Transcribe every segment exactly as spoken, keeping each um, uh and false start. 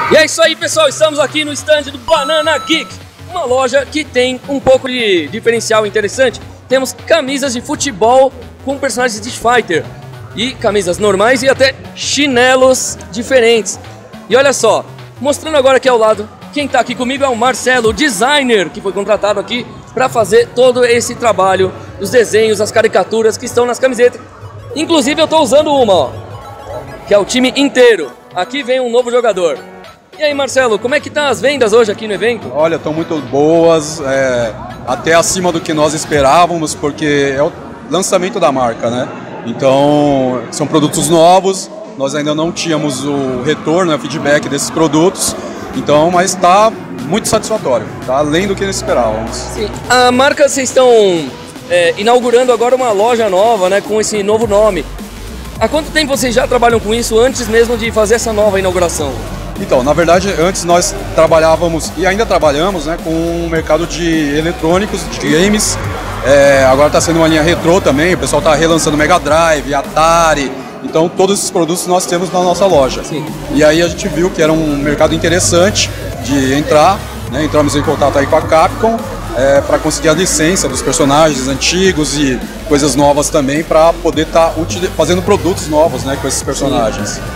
E é isso aí, pessoal, estamos aqui no stand do Banana Geek, uma loja que tem um pouco de diferencial interessante. Temos camisas de futebol com personagens de Street Fighter e camisas normais e até chinelos diferentes. E olha só, mostrando agora aqui ao lado, quem está aqui comigo é o Marcelo, o designer que foi contratado aqui para fazer todo esse trabalho, os desenhos, as caricaturas que estão nas camisetas. Inclusive eu estou usando uma, ó, que é o time inteiro. Aqui vem um novo jogador. E aí, Marcelo, como é que tá as vendas hoje aqui no evento? Olha, estão muito boas, é, até acima do que nós esperávamos, porque é o lançamento da marca, né? Então, são produtos novos, nós ainda não tínhamos o retorno, o feedback desses produtos, então, mas está muito satisfatório, tá além do que nós esperávamos. Sim. A marca, vocês estão é, inaugurando agora uma loja nova, né, com esse novo nome. Há quanto tempo vocês já trabalham com isso, antes mesmo de fazer essa nova inauguração? Então, na verdade, antes nós trabalhávamos, e ainda trabalhamos, né, com o mercado de eletrônicos, de games. É, agora está sendo uma linha retrô também, o pessoal está relançando Mega Drive, Atari. Então, todos esses produtos nós temos na nossa loja. Sim. E aí a gente viu que era um mercado interessante de entrar, né, entramos em contato aí com a Capcom, é, para conseguir a licença dos personagens antigos e coisas novas também, para poder estar tá fazendo produtos novos, né, com esses personagens. Sim.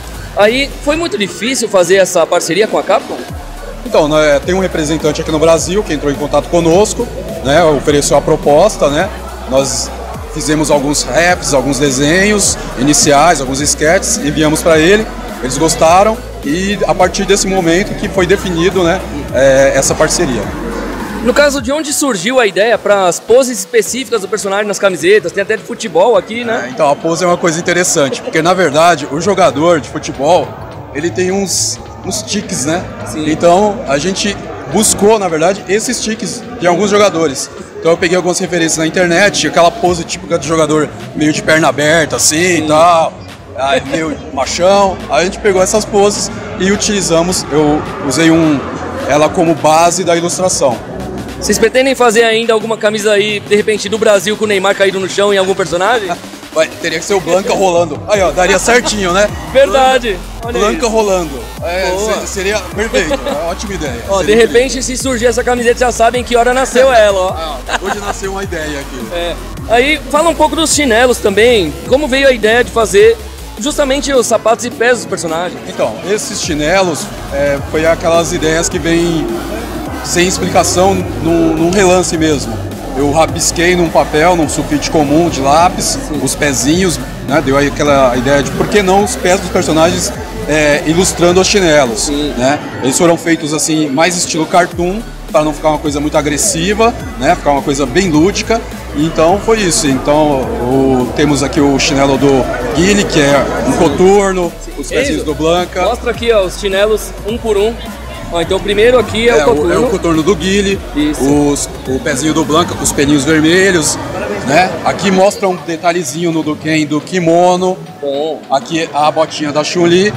Aí, foi muito difícil fazer essa parceria com a Capcom? Então, né, tem um representante aqui no Brasil que entrou em contato conosco, né, ofereceu a proposta, né, nós fizemos alguns raps, alguns desenhos iniciais, alguns sketches, enviamos para ele, eles gostaram e a partir desse momento que foi definido, né, é, essa parceria. No caso, de onde surgiu a ideia para as poses específicas do personagem nas camisetas? Tem até de futebol aqui, né? É, então, a pose é uma coisa interessante, porque na verdade o jogador de futebol, ele tem uns, uns tiques, né? Sim. Então a gente buscou, na verdade, esses tiques de alguns jogadores. Então eu peguei algumas referências na internet, aquela pose típica do jogador meio de perna aberta, assim, e tal, aí, meio machão. Aí a gente pegou essas poses e utilizamos, eu usei um, ela como base da ilustração. Vocês pretendem fazer ainda alguma camisa aí, de repente, do Brasil com o Neymar caído no chão em algum personagem? Vai, teria que ser o Blanca rolando. Aí, ó, daria certinho, né? Verdade. Olha Blanca aí. rolando. É, ser, seria perfeito. É ótima ideia. Ó, de seria repente, se surgir essa camiseta, já sabem que hora nasceu ela, ó. Ah, acabou de nascer uma ideia aqui. É. Aí, fala um pouco dos chinelos também. Como veio a ideia de fazer justamente os sapatos e pés dos personagens? Então, esses chinelos é, foi aquelas ideias que vêm sem explicação, num, num relance mesmo. Eu rabisquei num papel, num sulfite comum de lápis, Sim. os pezinhos, né, deu aí aquela ideia de por que não os pés dos personagens é, ilustrando os chinelos. Né? Eles foram feitos assim, mais estilo cartoon, para não ficar uma coisa muito agressiva, né, ficar uma coisa bem lúdica. Então foi isso. Então o, temos aqui o chinelo do Guile, que é um coturno, os pezinhos do Blanca. Mostra aqui, ó, os chinelos um por um. Ó, então o primeiro aqui é, é o coturno. É o coturno do Guile, os, o pezinho do Blanca com os pelinhos vermelhos, né? Aqui mostra um detalhezinho no do Ken do kimono. Bom. Aqui a botinha da Chun-Li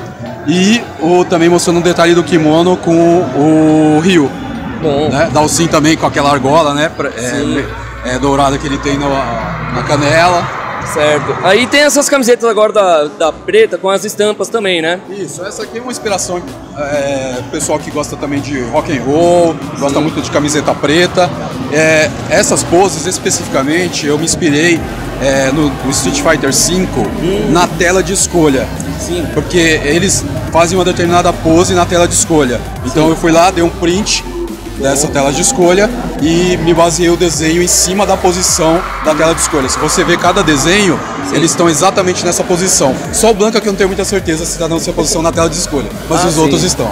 e o, também mostrando um detalhe do kimono com o Ryu. Bom. Né? Dalsin também com aquela argola, né? É, é, dourada que ele tem no, na canela. Certo. Aí tem essas camisetas agora da, da preta com as estampas também, né? Isso, essa aqui é uma inspiração é, pessoal que gosta também de rock and roll, Sim. gosta muito de camiseta preta. É, essas poses especificamente eu me inspirei é, no, no Street Fighter cinco hum. na tela de escolha. Sim. Porque eles fazem uma determinada pose na tela de escolha. Então Sim. eu fui lá, dei um print dessa tela de escolha e me baseei o desenho em cima da posição da tela de escolha. Se você ver cada desenho, Sim. eles estão exatamente nessa posição. Só o Blanca que eu não tenho muita certeza se está nessa posição na tela de escolha, mas ah, os sim. outros estão.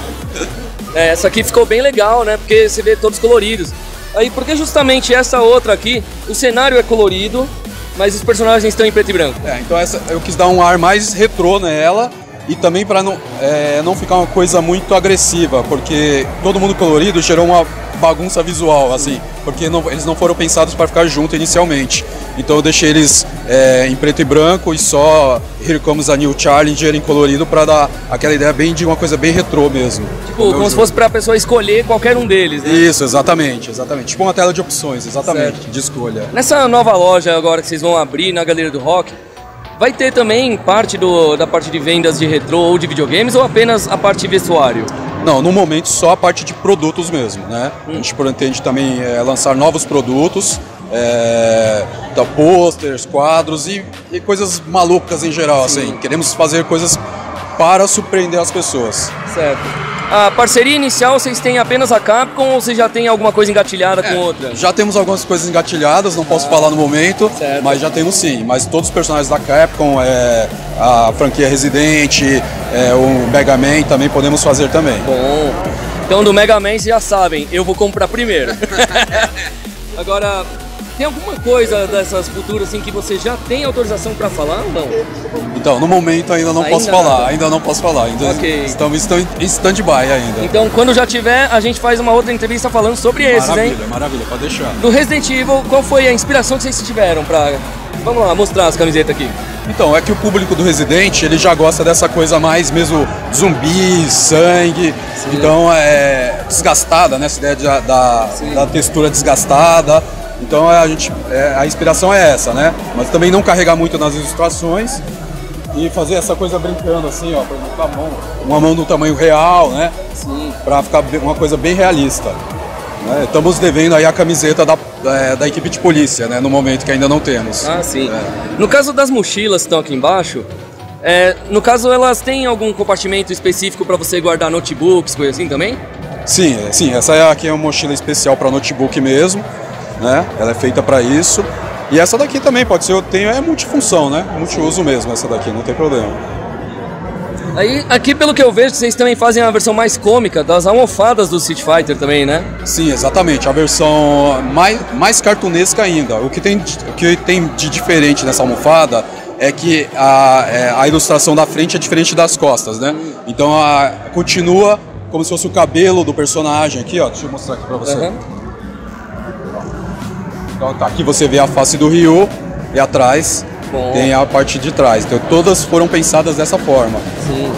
É, essa aqui ficou bem legal, né? Porque você vê todos coloridos. Aí, porque justamente essa outra aqui, o cenário é colorido, mas os personagens estão em preto e branco. É, então essa, eu quis dar um ar mais retrô nela. E também para não, é, não ficar uma coisa muito agressiva, porque todo mundo colorido gerou uma bagunça visual, assim, porque não, eles não foram pensados para ficar juntos inicialmente. Então eu deixei eles é, em preto e branco e só Here Comes a New Challenger em colorido para dar aquela ideia bem de uma coisa bem retrô mesmo. Tipo, como, como se fosse para a pessoa escolher qualquer um deles, né? Isso, exatamente, exatamente. Tipo uma tela de opções, exatamente, certo. De escolha. Nessa nova loja agora que vocês vão abrir na Galeria do Rock, Vai ter também parte do, da parte de vendas de retrô ou de videogames ou apenas a parte de vestuário? Não, no momento só a parte de produtos mesmo, né? Hum. A gente pretende também é, lançar novos produtos, é, então, posters, quadros e, e coisas malucas em geral, Sim. assim. Queremos fazer coisas para surpreender as pessoas. Certo. A parceria inicial, vocês têm apenas a Capcom ou vocês já têm alguma coisa engatilhada é, com outra? Já temos algumas coisas engatilhadas, não posso ah, falar no momento, certo. Mas já temos sim. Mas todos os personagens da Capcom, é, a franquia Resident, é, o Mega Man também podemos fazer também. Bom, então do Mega Man vocês já sabem, eu vou comprar primeiro. Agora, tem alguma coisa dessas futuras assim que você já tem autorização para falar ou não? Então, no momento ainda não ainda posso falar, nada. ainda não posso falar, ainda okay. estamos em stand-by ainda. Então, quando já tiver, a gente faz uma outra entrevista falando sobre maravilha, esses, hein? Maravilha, maravilha, pode deixar. Do Resident Evil, qual foi a inspiração que vocês tiveram para... Vamos lá, mostrar as camisetas aqui. Então, é que o público do Resident, ele já gosta dessa coisa mais mesmo zumbi, sangue, Sim. então é desgastada, né, essa ideia de, da, da textura desgastada. Então a, gente, é, a inspiração é essa, né? Mas também não carregar muito nas ilustrações e fazer essa coisa brincando assim, ó, por exemplo, com a mão, uma mão no tamanho real, né? Sim. Pra ficar uma coisa bem realista. Né? Estamos devendo aí a camiseta da, da, da equipe de polícia, né? No momento que ainda não temos. Ah, sim. É. No caso das mochilas que estão aqui embaixo, é, no caso elas têm algum compartimento específico para você guardar notebooks, coisa assim também? Sim, sim. Essa aqui é uma mochila especial para notebook mesmo. Né? Ela é feita para isso. E essa daqui também pode ser, eu tenho, é multifunção, né? Multiuso mesmo essa daqui, não tem problema. Aí, aqui pelo que eu vejo, vocês também fazem a versão mais cômica das almofadas do Street Fighter também, né? Sim, exatamente, a versão mais, mais cartunesca ainda. O que, tem, o que tem de diferente nessa almofada é que a, é, a ilustração da frente é diferente das costas, né? Então a, continua como se fosse o cabelo do personagem aqui, ó. Deixa eu mostrar aqui pra você. Uhum. Então tá, aqui você vê a face do Ryu e atrás Bom. tem a parte de trás. Então todas foram pensadas dessa forma. Sim.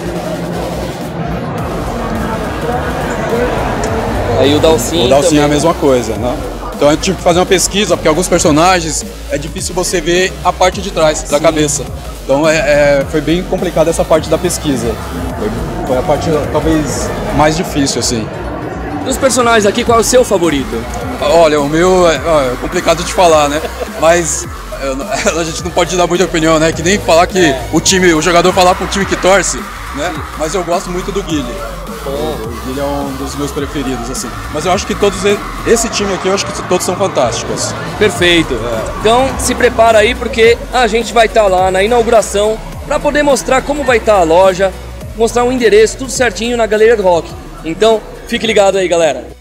Aí o Dalsin O Dalsin é a mesma coisa, né? Então eu tive que fazer uma pesquisa, porque alguns personagens é difícil você ver a parte de trás Sim. da cabeça. Então é, é, foi bem complicado essa parte da pesquisa. Foi, foi a parte talvez mais difícil, assim. Dos personagens aqui, qual é o seu favorito? Olha, o meu é, é complicado de falar, né? Mas eu, a gente não pode dar muita opinião, né? Que nem falar que é. o time, o jogador falar pro time que torce, né? Mas eu gosto muito do Guile. Oh. O Guile é um dos meus preferidos, assim. Mas eu acho que todos esse time aqui, eu acho que todos são fantásticos. Perfeito. É. Então se prepara aí porque a gente vai estar tá lá na inauguração para poder mostrar como vai estar tá a loja, mostrar um endereço, tudo certinho na Galeria do Rock. Então fique ligado aí, galera.